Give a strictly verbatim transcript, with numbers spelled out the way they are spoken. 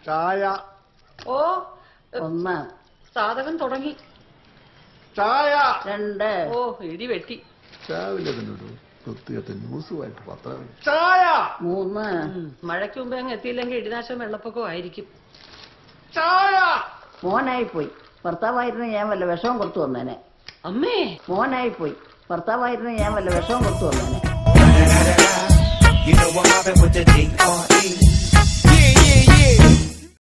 ചായ. ഓ ഒന്ന്. സാധകം തുടങ്ങി. ചായ. രണ്ട്. ഓ ഇടി വെട്ടി. രാവിലെ തന്നെ ഒരു വൃത്തികെട്ട ന്യൂസുമായിട്ട് പത്രം. ചായ. മൂന്ന്. മഴയ്ക്ക് മുമ്പേ അങ്ങ് എത്തിയില്ലെങ്കിൽ ഇടിനാശം വെള്ളപ്പൊക്കവും ആയിരിക്കും. ചായ. മോനായി പോയി. ഭർത്താവായിരുന്നു ഞാൻ വല്ല വിഷവും കൊടുത്തു വന്നേനെ. അമ്മേ. മോനായി പോയി. ഭർത്താവായിരുന്നു ഞാൻ വല്ല വിഷവും കൊടുത്തു വന്നേനെ. You know I'm mobbing with the D R E. Yeah, yeah, yeah.